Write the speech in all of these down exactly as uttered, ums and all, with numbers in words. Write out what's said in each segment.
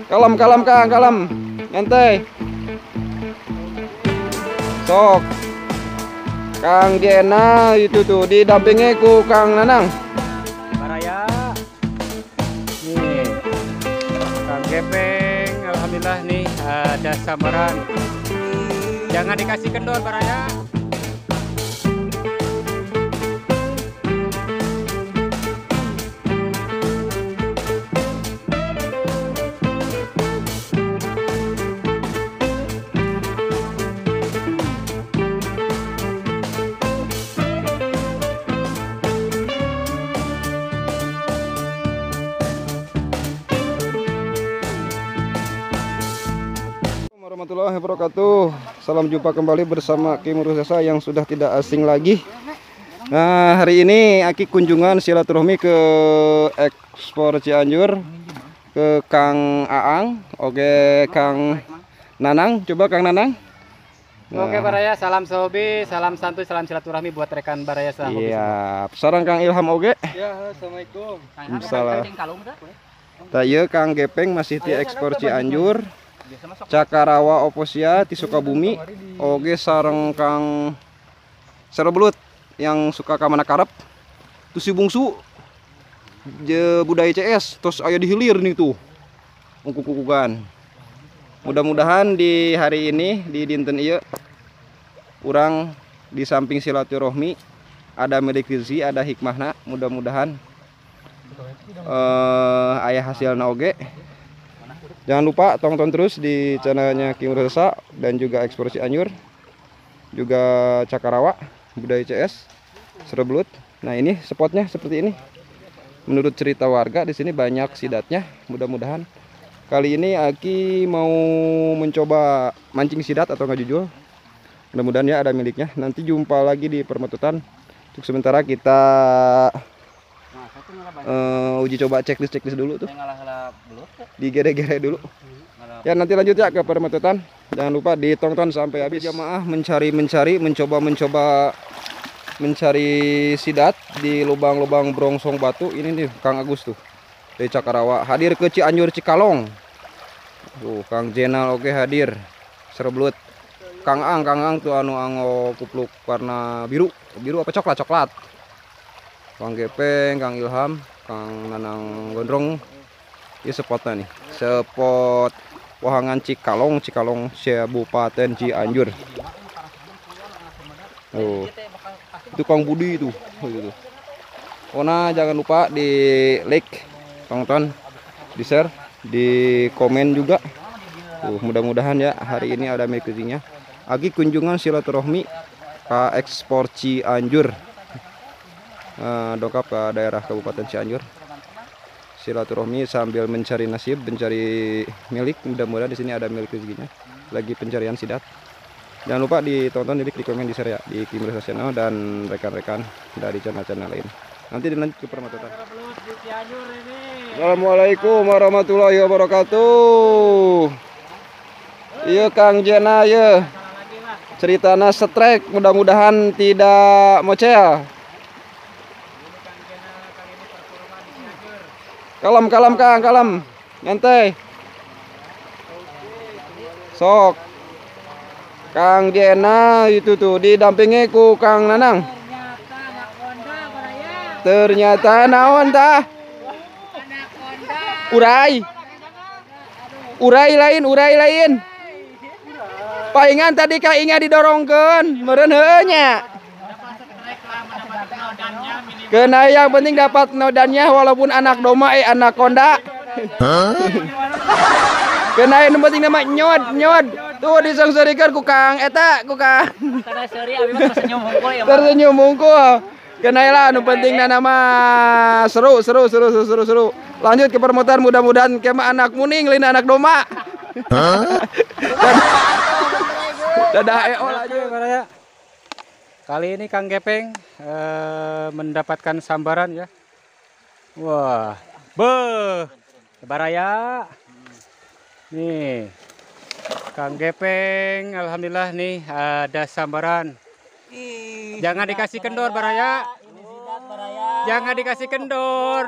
Kalem, kalem Kang, kalem. Nyantai. Sok. Kang Jena itu tuh didampingi ku Kang Nanang. Baraya. Nih. Kang Gepeng, alhamdulillah nih ada sambaran. Jangan dikasih kendor Baraya. Warahmatullahi wabarakatuh. Salam jumpa kembali bersama Ki Murusesa yang sudah tidak asing lagi. Nah, hari ini Aki kunjungan silaturahmi ke Ekspor Cianjur ke Kang Aang, oke Kang Nanang. Coba Kang Nanang. Nah. Oke Baraya, salam sehobi, salam santuy, salam silaturahmi buat rekan Baraya sehobi. Iya, sarang Kang Ilham oge. Ya, assalamualaikum. Salam. Taya Kang Gepeng masih di Ekspor Cianjur. Cakarawa Oposia di Sukabumi, oge sareng Kang Serebelut yang suka ka mana karep. Tu si bungsu je budaya C S terus aya di hilir nih tuh. Ungkuk-ungkukan. Mudah-mudahan di hari ini di dinten ieu urang di samping silaturahmi ada milik rezeki, ada hikmahna, mudah-mudahan eh aya hasilna oge. Jangan lupa tonton terus di channelnya Ki Murusesa dan juga Ekspor Cianjur, juga Cakarawa, budaya C S, Serebelut. Nah ini spotnya seperti ini. Menurut cerita warga di sini banyak sidatnya. Mudah-mudahan kali ini Aki mau mencoba mancing sidat atau ngajujul. Mudah-mudahan ya ada miliknya. Nanti jumpa lagi di permetutan. Untuk sementara kita uh, uji coba checklist checklist dulu tuh. Digere-gere dulu. Ya nanti lanjut ya ke permetutan. Jangan lupa ditonton sampai habis. Jamaah mencari-mencari, mencoba-mencoba mencari sidat di lubang-lubang brongsong batu. Ini nih Kang Agus tuh dari Cakarawa hadir ke Cianjur Cikalong. Tuh Kang Jenal oke hadir. Serebelut. Kang Ang, Kang Ang tuh anu anggo kupluk warna biru. Biru apa coklat? Coklat. Kang Gepeng, Kang Ilham, Kang Nanang Gondrong. Ini spotnya nih, spot Wahangan Cikalong, Cikalong Kabupaten Cianjur. Oh, itu Kang Budi itu. Oh, gitu. Oh, nah jangan lupa di like, tonton, di share, di komen juga. Uh, mudah-mudahan ya hari ini ada mekasinya. Lagi kunjungan silaturahmi ke Ekspor Cianjur. Uh, dongkap ke daerah Kabupaten Cianjur. Silaturahmi sambil mencari nasib, mencari milik. Mudah-mudahan di sini ada milik rezekinya. Lagi pencarian sidat. Jangan lupa ditonton, di like, di komen, di share ya di Ki Murusesa Channel dan rekan-rekan dari channel-channel lain. Nanti dilanjut ke permetutan. Assalamualaikum warahmatullahi wabarakatuh. Iya Kang Jena ya. Ceritana setrek, mudah-mudahan tidak mocel. Kalem, kalem Kang, kalem. Nyantai. Sok. Kang Jena itu tuh didampingi ku Kang Nanang. Ternyata naon tah? Urai. Urai lain, urai lain. Paingan tadi ka inga didorongkeun, meureun heueuh nya. Kena yang penting dapat nodannya walaupun anak doma eh anak konda. Kena yang penting nama nyod nyod. Tuh disengserikan ku Kang eta ku Kang. Tersenyum mungkul. Kena lah nu penting nama seru seru seru seru seru seru. Lanjut ke permutaan mudah-mudahan kema anak muning lain anak doma. Dadah eo aja Baraya. Kali ini Kang Gepeng eh, mendapatkan sambaran ya. Wah, beuh, Baraya. Nih, Kang Gepeng, alhamdulillah nih ada sambaran. Jangan dikasih kendor Baraya. Ini sidat Baraya. Jangan dikasih kendor.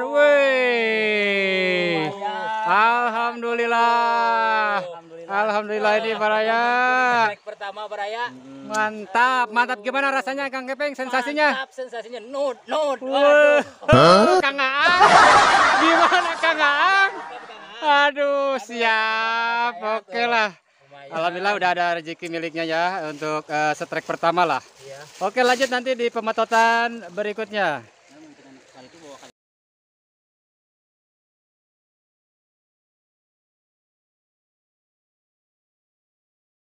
Wih. Alhamdulillah. Alhamdulillah ini Baraya. Trek pertama Baraya. Mantap, mantap. Gimana rasanya Kang Kepeng? Sensasinya? Mantap, sensasinya nut, nut. Waduh. Kang Aang. Gimana Kang Aang? Aduh, siap. Oke lah. Alhamdulillah udah ada rezeki miliknya ya untuk uh, setrek pertama lah. Oke, lanjut nanti di pemetotan berikutnya.